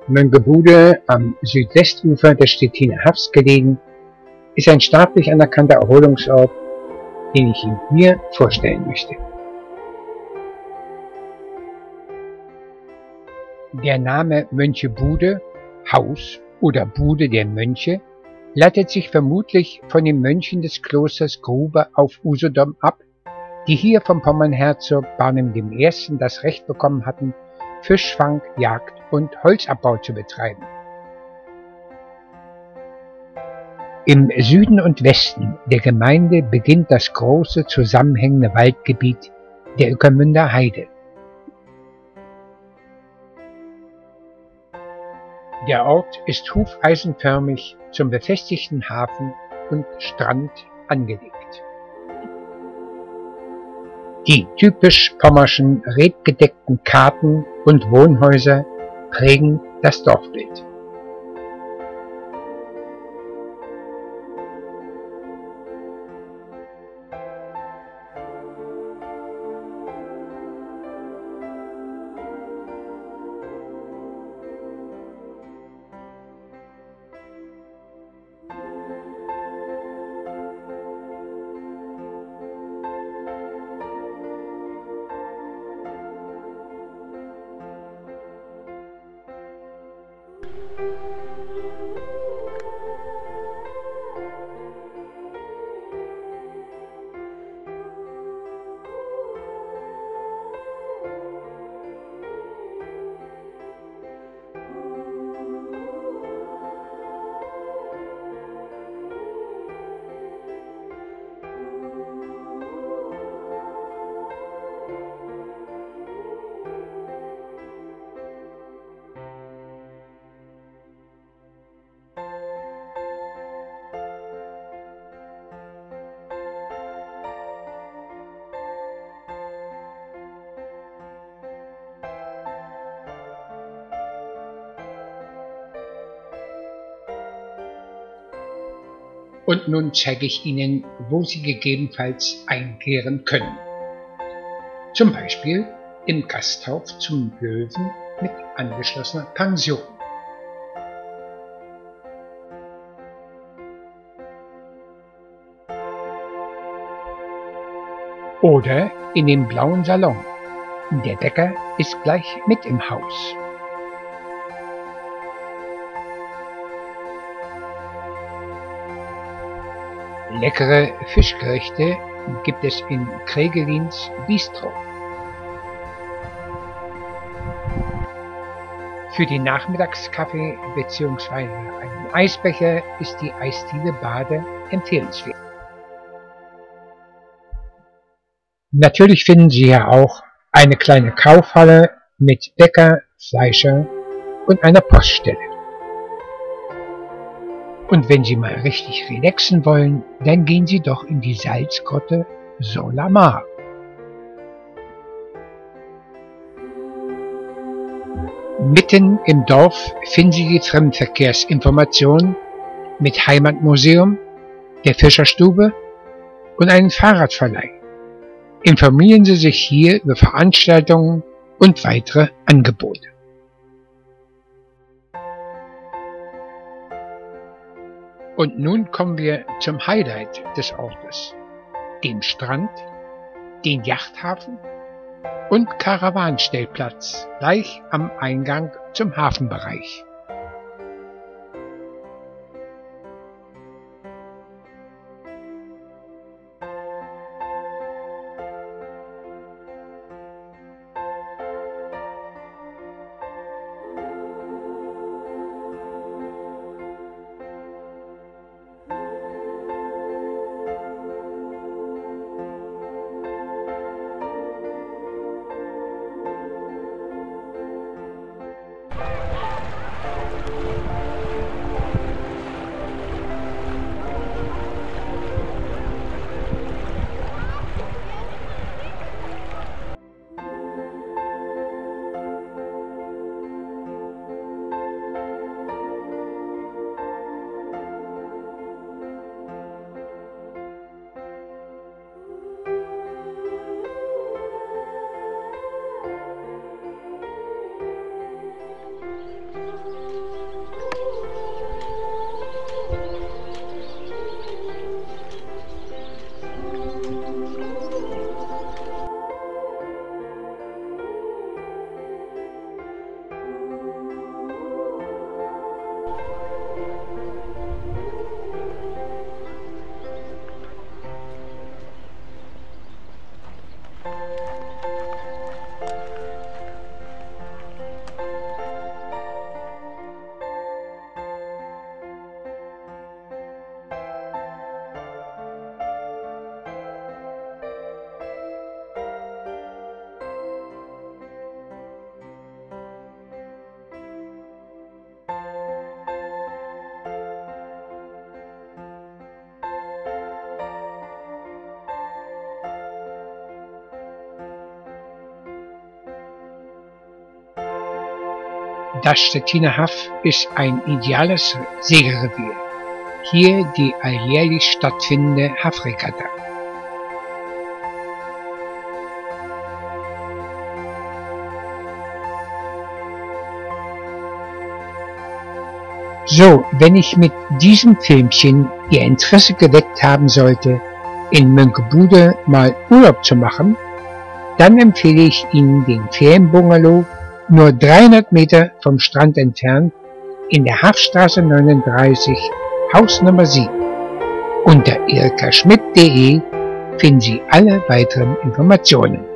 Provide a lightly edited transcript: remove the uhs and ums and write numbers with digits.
Möngebude, am Südwestufer des Stettiner Hafs gelegen, ist ein staatlich anerkannter Erholungsort, den ich Ihnen hier vorstellen möchte. Der Name Mönchebude, Haus oder Bude der Mönche, leitet sich vermutlich von den Mönchen des Klosters Grube auf Usedom ab, die hier vom Pommernherzog Barnim I. das Recht bekommen hatten, Fischfang, Jagd und Holzabbau zu betreiben. Im Süden und Westen der Gemeinde beginnt das große zusammenhängende Waldgebiet der Ueckermünder Heide. Der Ort ist hufeisenförmig zum befestigten Hafen und Strand angelegt. Die typisch pommerschen rebgedeckten Karten und Wohnhäuser prägen das Dorfbild. Und nun zeige ich Ihnen, wo Sie gegebenenfalls einkehren können. Zum Beispiel im Gasthaus zum Löwen mit angeschlossener Pension. Oder in dem Blauen Salon. Der Bäcker ist gleich mit im Haus. Leckere Fischgerichte gibt es in Kregelins Bistro. Für den Nachmittagskaffee bzw. einen Eisbecher ist die Eisdiele Bade empfehlenswert. Natürlich finden Sie hier auch eine kleine Kaufhalle mit Bäcker, Fleischer und einer Poststelle. Und wenn Sie mal richtig relaxen wollen, dann gehen Sie doch in die Salzgrotte Solamar. Mitten im Dorf finden Sie die Fremdenverkehrsinformation mit Heimatmuseum, der Fischerstube und einem Fahrradverleih. Informieren Sie sich hier über Veranstaltungen und weitere Angebote. Und nun kommen wir zum Highlight des Ortes, dem Strand, den Yachthafen und Karawanenstellplatz gleich am Eingang zum Hafenbereich. Das Stettiner Haff ist ein ideales Segelrevier. Hier die alljährlich stattfindende Haffregatta. So, wenn ich mit diesem Filmchen Ihr Interesse geweckt haben sollte, in Mönckebude mal Urlaub zu machen, dann empfehle ich Ihnen den Ferienbungalow, nur 300 Meter vom Strand entfernt, in der Haffstraße 39, Haus Nummer 7. Unter erikaschmidt.de finden Sie alle weiteren Informationen.